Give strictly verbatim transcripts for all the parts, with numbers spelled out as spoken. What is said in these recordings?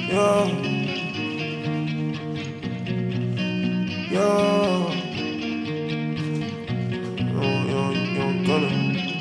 Yeah. Yeah. You don't, you don't Gunna.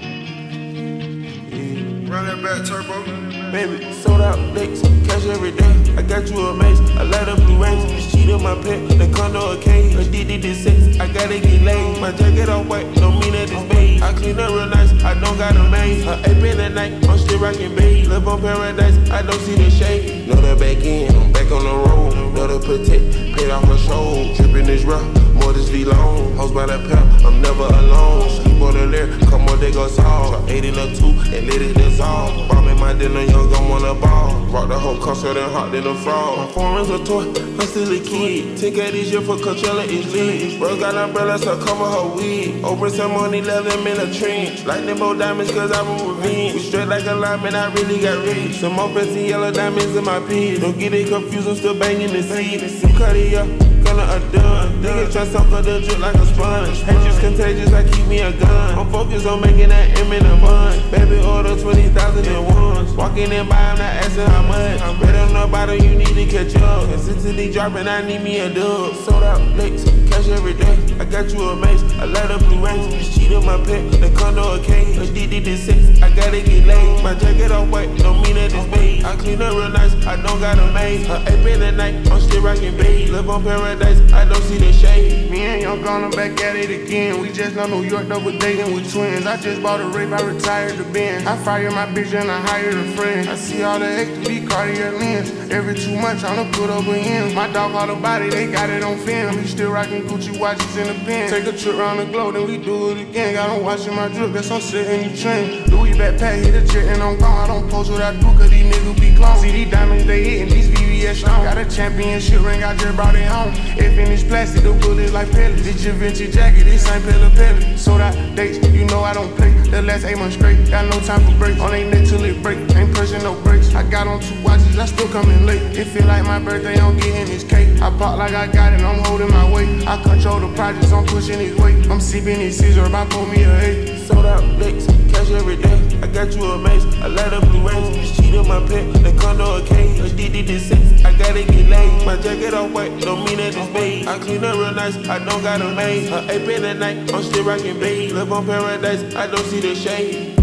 Yeah. Run that back, turbo. Baby, sold out licks, cash every day. I got you a mace, I light up Blu-rays. This cheetah my pet, the condo a cage. Addicted to sex, I gotta get laid. My jacket all white, don't mean that it's beige. I clean up real nice, I don't got a maid. Her ape in the night, I'm still rockin' beige. Live on paradise, I don't see the shade. Nother backend, I'm back on the road. Nother Patek, paid off her show. Drippin is rough, more this Vlone. Hoes by the pair, I'm never alone. Sleep on the Lear, come on, they go soft. Eight in a two, and let it dissolve. Bombing my dinner, young, I'm on the ball. Rock the whole concert and hot than a frog. My foreign's a toy, I'm still a kid. ten K this year for Coachella is lit. Bro got umbrellas to cover her wig. Open some money, let them in a trench. Lightning bolt diamonds, cause I want revenge. We straight like a lineman, I really got rich. Some more fancy yellow diamonds in my pits. Don't get it confused, I'm still banging the seat. You cut it up, Gunna a done. Niggas try to suck up the drip like a sponge. Hatred's contagious, I keep me a gun. I'm focused on making that M in a bun. Baby order twenty thousand and ones. Walking in by, I'm not asking how much. I'm better on the bottom, you need to catch up. Consistently dropping, I need me a dub. Sold out licks, cash every day. I got you a mace, I light up Blu-rays. This cheetah my pet, the condo a cage. Addicted to sex, I gotta get laid. My jacket all white, don't mean that it's beige. I clean up real nice, I don't got a maid. Her ape in the night, I'm still rockin' beige. Live on paradise, I don't see the shade. Me and young Gunna back at it again. We just left New York, double dating with twins. I just bought a rape, I retired the Benz. I fired my bitch and I hired a friend. I see all the X D Cartier lens. Every two months I'ma put up with him. My dog caught a body, they got it on film. He still rockin' Gucci watches in the pen. Take a trip around the globe, then we do it again. Got on watching my drip, guess I'm sitting in the train. Louis backpack, hit a jet and I'm gone. I don't post what I do, cause these niggas be clones. See these diamonds, they hitting these V V S strong. Got a championship ring, I just brought it home. If finished plastic, the bullets like pellets. This your vintage jacket, this ain't Pella Pella. Sold out dates, you know I don't play. The last eight months straight, got no time for breaks. On they neck till it break, ain't pushing no brakes. I got on two watches, I still coming late. It feel like my birthday, I'm getting this cake. I pop like I got it, I'm holding my weight. I control the projects, I'm pushing his weight. I'm sipping his scissor, about pour me a eight. Sold out licks, cash every day. I got you a mace, I light up Blu-rays. This cheetah my pet, the condo a cage. Addicted to sex, I gotta get laid. My jacket all white, don't mean that it's beige. I clean up real nice, I don't got a maid. Her ape in the night, I'm still rockin' beige. Live on paradise, I don't see the shade.